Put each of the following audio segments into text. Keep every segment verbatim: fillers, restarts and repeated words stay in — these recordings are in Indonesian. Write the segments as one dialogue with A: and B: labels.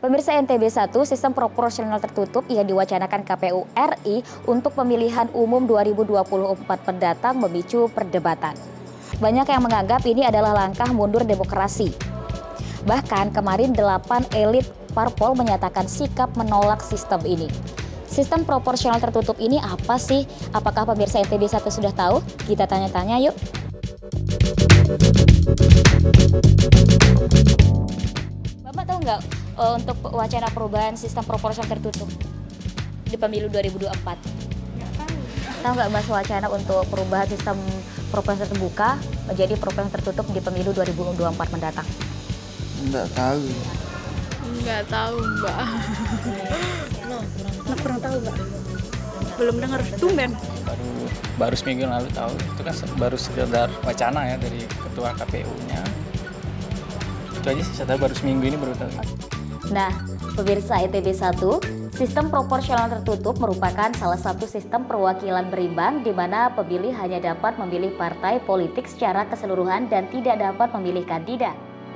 A: Pemirsa N T B satu, sistem proporsional tertutup yang diwacanakan K P U R I untuk pemilihan umum dua ribu dua puluh empat mendatang memicu perdebatan. Banyak yang menganggap ini adalah langkah mundur demokrasi. Bahkan kemarin delapan elit parpol menyatakan sikap menolak sistem ini. Sistem proporsional tertutup ini apa sih? Apakah pemirsa N T B satu sudah tahu? Kita tanya-tanya yuk. Bapak tahu nggak uh, untuk wacana perubahan sistem proporsional tertutup di pemilu dua ribu dua puluh empat?
B: Nggak tahu.
A: Tahu nggak Mas wacana untuk perubahan sistem proporsional terbuka menjadi proporsional tertutup di pemilu dua ribu dua puluh empat mendatang?
C: Nggak tahu.
B: Nggak tahu, Mbak.
D: Nggak pernah tahu, Mbak.
B: Belum dengar, tumben.
E: Baru baru seminggu yang lalu tahu, itu kan baru sekedar wacana ya dari ketua K P U-nya. Itu aja sih, saya tahu baru seminggu ini baru tahu.
A: Nah, pemirsa N T B satu, sistem proporsional tertutup merupakan salah satu sistem perwakilan berimbang di mana pemilih hanya dapat memilih partai politik secara keseluruhan dan tidak dapat memilih kandidat.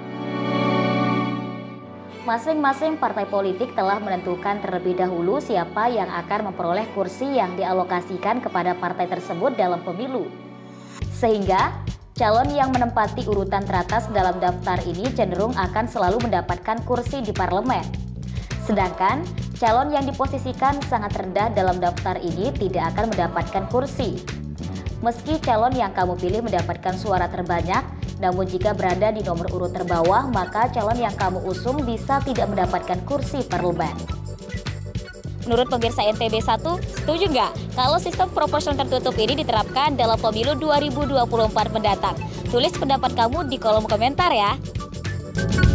A: Masing-masing partai politik telah menentukan terlebih dahulu siapa yang akan memperoleh kursi yang dialokasikan kepada partai tersebut dalam pemilu. Sehingga, calon yang menempati urutan teratas dalam daftar ini cenderung akan selalu mendapatkan kursi di parlemen. Sedangkan, calon yang diposisikan sangat rendah dalam daftar ini tidak akan mendapatkan kursi. Meski calon yang kamu pilih mendapatkan suara terbanyak, namun jika berada di nomor urut terbawah, maka calon yang kamu usung bisa tidak mendapatkan kursi parlemen. Menurut pemirsa N T B satu, setuju nggak kalau sistem proporsional tertutup ini diterapkan dalam pemilu dua ribu dua puluh empat mendatang? Tulis pendapat kamu di kolom komentar ya.